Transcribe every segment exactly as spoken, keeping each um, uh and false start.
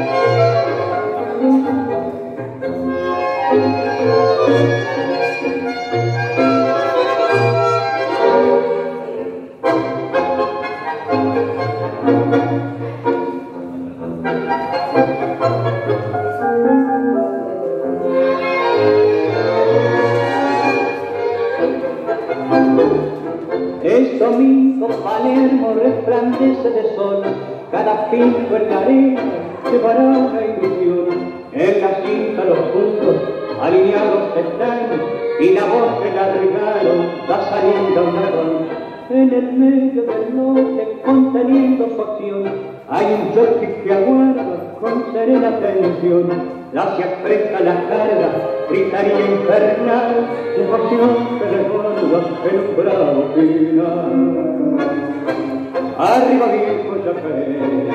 Es domingo, Palermo resplandece de sol, cada pinto en la arena llevará una ilusión. En la cinta los puntos alineados están y la voz del arregalo da salida a un dragón. En el medio del norte, conteniendo su acción, hay un jockey que aguarda con serena atención. La se apresta la carga, gritaría infernal, emoción que recuerda en un bravo final. Arriba viejo yacaré,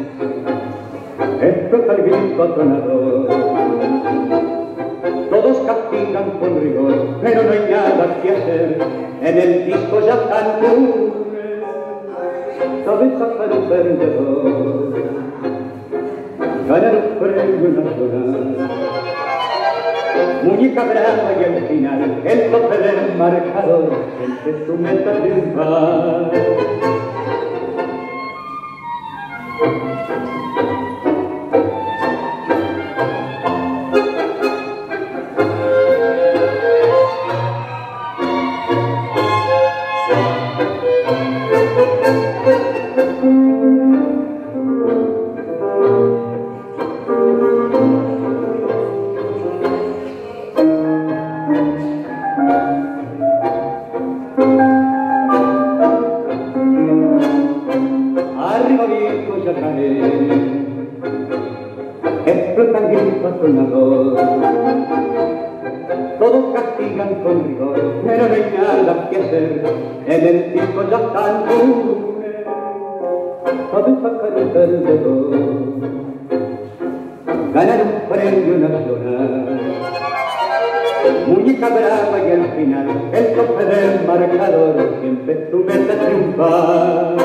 explota el grito atronador. Todos castigan con rigor, pero no hay nada que hacer. En el disco ya están lunes, cabeza para un perdedor. Ganar un premio nacional, muñeca brava y al final el tope del marcador, el que su meta triunfar. Arriba viejo yacaré, explota el grito atronador. Todos castigan con rigor, pero no hay nada que hacer. En el tiempo ya están lunes, sabe sacar el perdedor. Ganar un premio nacional, muñeca brava y al final el tope del marcador, siempre tu meta triunfar.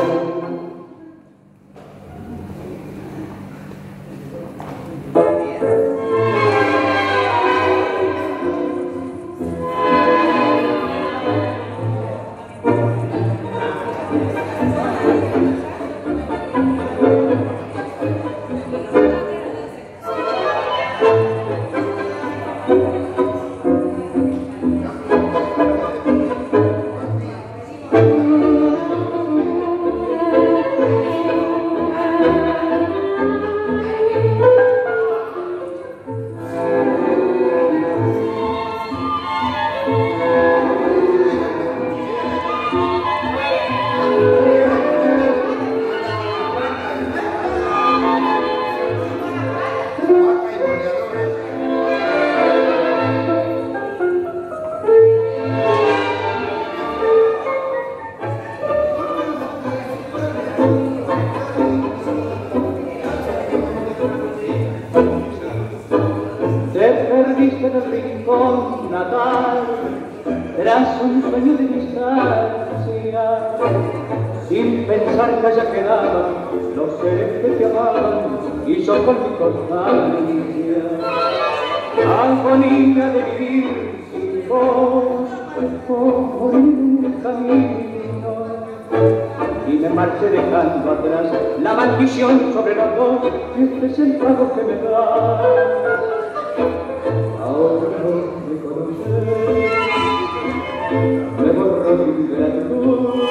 Perdiste en el rincón natal, tras un sueño de distancia, sin pensar que allá quedaban los seres que te amaban, y yo con mi constancia, agonía de vivir sin vos, como en un camino, y me marché dejando atrás la maldición sobre los dos, y este es el pago que me das. Ahora no me conoces, me borró mi gratitud,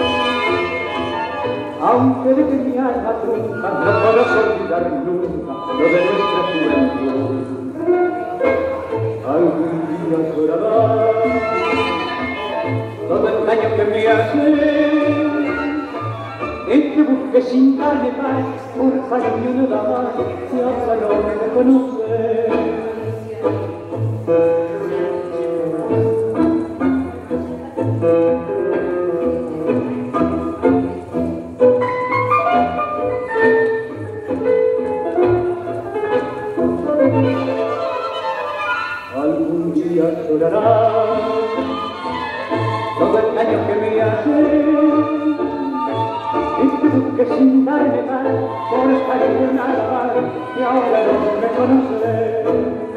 aunque de que mi alma trunca, no podrás olvidar nunca lo de nuestra juventud. Algún día llorarás todo el daño que me haces, en que busqué sin darle paz, por cariño nada más, y ahora no me conoces. Algún día llorarás todo el daño que me haces, y tú que sin darme paz por salir nada más y ahora no me conoces.